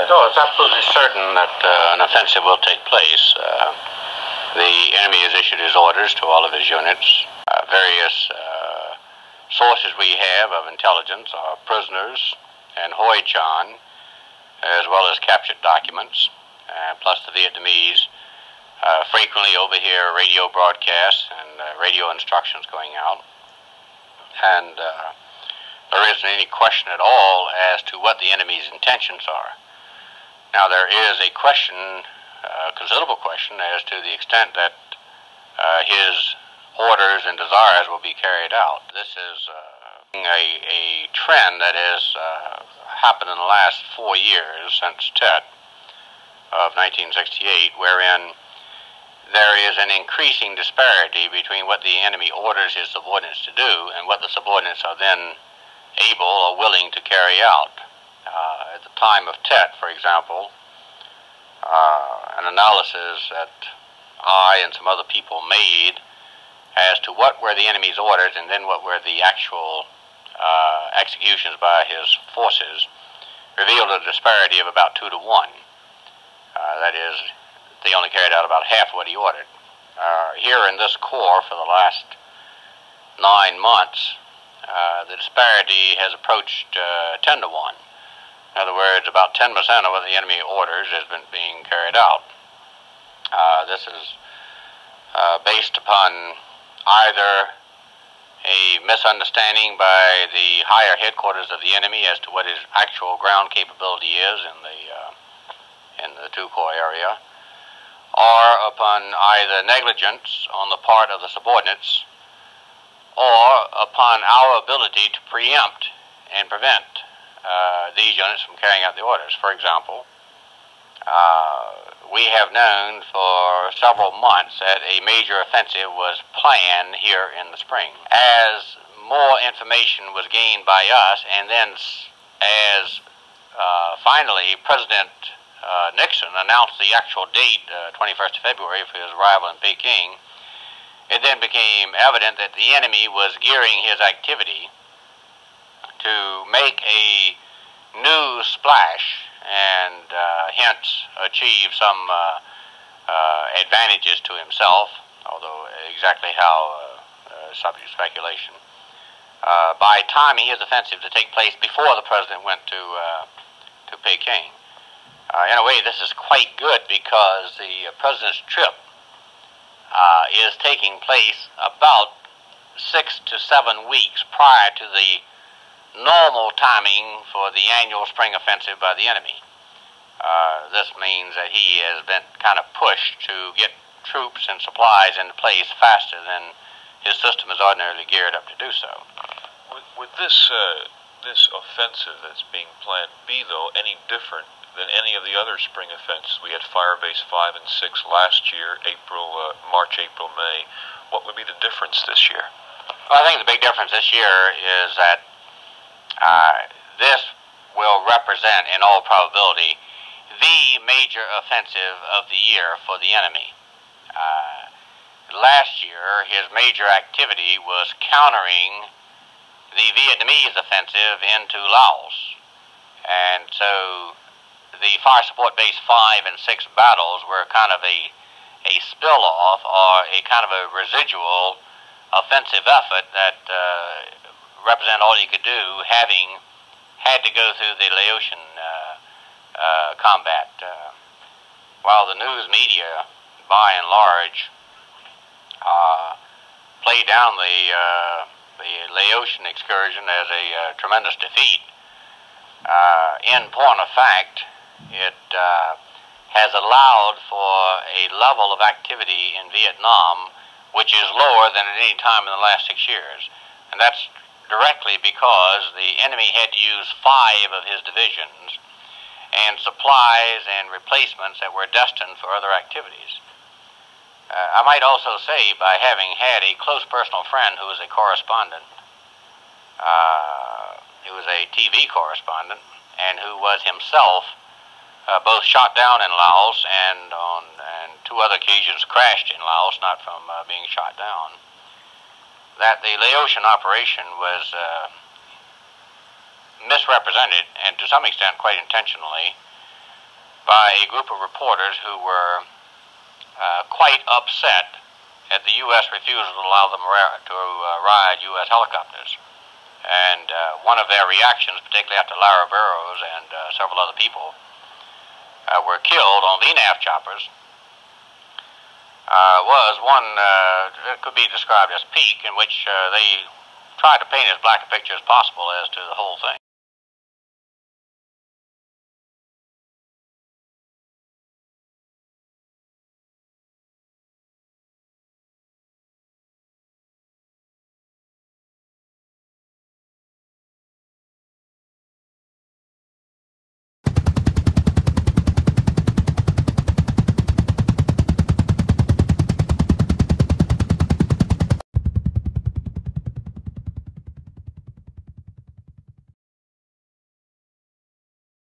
No, it's absolutely certain that an offensive will take place. The enemy has issued his orders to all of his units. Various sources we have of intelligence are prisoners and Hoi Chan, as well as captured documents, plus the Vietnamese frequently overhear radio broadcasts and radio instructions going out. And there isn't any question at all as to what the enemy's intentions are. Now, there is a question, a considerable question, as to the extent that his orders and desires will be carried out. This is a trend that has happened in the last 4 years since Tet of 1968, wherein there is an increasing disparity between what the enemy orders his subordinates to do and what the subordinates are then able or willing to carry out. At the time of Tet, for example, an analysis that I and some other people made as to what were the enemy's orders and then what were the actual executions by his forces revealed a disparity of about 2 to 1. That is, they only carried out about half what he ordered. Here in this Corps for the last 9 months, the disparity has approached 10 to 1. In other words, about 10% of what the enemy orders has been being carried out. This is based upon either a misunderstanding by the higher headquarters of the enemy as to what his actual ground capability is in the 2 Corps area, or upon either negligence on the part of the subordinates, or upon our ability to preempt and prevent these units from carrying out the orders. For example, we have known for several months that a major offensive was planned here in the spring. As more information was gained by us, and then as finally President Nixon announced the actual date, 21st of February, for his arrival in Peking, it then became evident that the enemy was gearing his activity to make a new splash and hence achieve some advantages to himself, although exactly how, subject to speculation, by timing his offensive to take place before the president went to Peking. In a way, this is quite good because the president's trip is taking place about 6 to 7 weeks prior to the normal timing for the annual spring offensive by the enemy. This means that he has been kind of pushed to get troops and supplies into place faster than his system is ordinarily geared up to do so. Would this offensive that's being planned be, though, any different than any of the other spring offenses? We had Firebase 5 and 6 last year, March, April, May. What would be the difference this year? Well, I think the big difference this year is that this will represent, in all probability, the major offensive of the year for the enemy. Last year, his major activity was countering the Vietnamese offensive into Laos. And so the Fire Support Base 5 and 6 battles were kind of a spill-off or a kind of a residual offensive effort that represent all he could do, having had to go through the Laotian combat. While the news media, by and large, played down the Laotian excursion as a tremendous defeat, in point of fact, it has allowed for a level of activity in Vietnam which is lower than at any time in the last 6 years. And that's directly because the enemy had to use 5 of his divisions and supplies and replacements that were destined for other activities. I might also say, by having had a close personal friend who was a correspondent, who was a TV correspondent, and who was himself both shot down in Laos and on 2 other occasions crashed in Laos, not from being shot down, that the Laotian operation was misrepresented, and to some extent quite intentionally, by a group of reporters who were quite upset at the U.S. refusal to allow them to ride U.S. helicopters. And one of their reactions, particularly after Lara Burrows and several other people were killed on VNAF choppers, was one that could be described as peak, in which they tried to paint as black a picture as possible as to the whole thing.